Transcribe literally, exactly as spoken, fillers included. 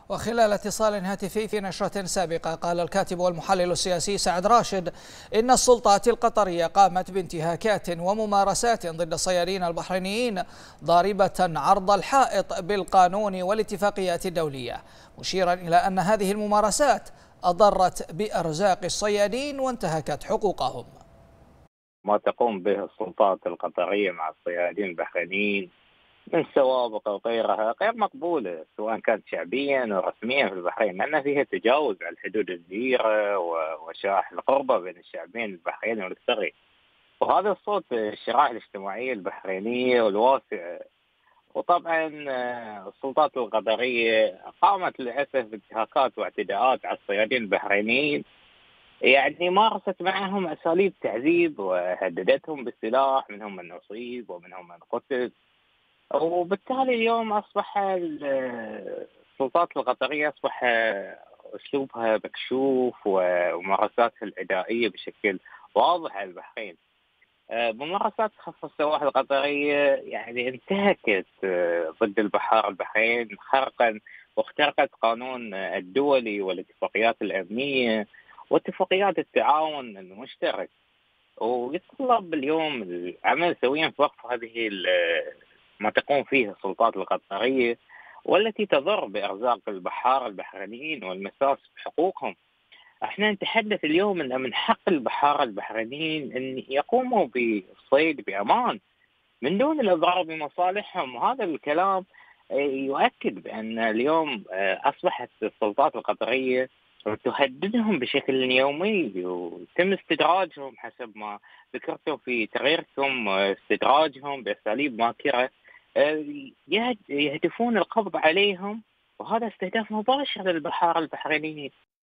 وخلال اتصال هاتفي في نشرة سابقة، قال الكاتب والمحلل السياسي سعد راشد إن السلطات القطرية قامت بانتهاكات وممارسات ضد الصيادين البحرينيين ضاربة عرض الحائط بالقانون والاتفاقيات الدولية، مشيرا إلى أن هذه الممارسات أضرت بأرزاق الصيادين وانتهكت حقوقهم. ما تقوم به السلطات القطرية مع الصيادين البحرينيين من سوابق وغيرها غير مقبولة، سواء كانت شعبيا ورسميا في البحرين، لأن فيها تجاوز على الحدود الجزيرة وشائح القربة بين الشعبين البحريني والقطري. وهذا الصوت الشرائح الاجتماعية البحرينية والواسعة. وطبعا السلطات القطرية قامت للأسف بانتهاكات واعتداءات على الصيادين البحرينيين، يعني مارست معهم أساليب تعذيب وهددتهم بالسلاح، منهم من أصيب ومنهم من قتل. وبالتالي اليوم أصبح السلطات القطرية أصبح أسلوبها مكشوف وممارساتها العدائية بشكل واضح على البحرين. ممارسات خاصة السواحل القطرية يعني انتهكت ضد البحار البحرين خرقا واخترقت قانون الدولي والاتفاقيات الأمنية واتفاقيات التعاون المشترك. ويتطلب اليوم العمل سويا في وقف هذه ما تقوم فيه السلطات القطرية، والتي تضر بأرزاق البحار البحرينيين والمساس بحقوقهم. احنا نتحدث اليوم ان من حق البحار البحرينيين ان يقوموا بالصيد بامان من دون الاضرار بمصالحهم، وهذا الكلام يؤكد بان اليوم اصبحت السلطات القطريه تهددهم بشكل يومي ويتم استدراجهم حسب ما ذكرتم في تغييركم، استدراجهم باساليب ماكره يهدفون القبض عليهم، وهذا استهداف مباشر للبحار البحرينيين.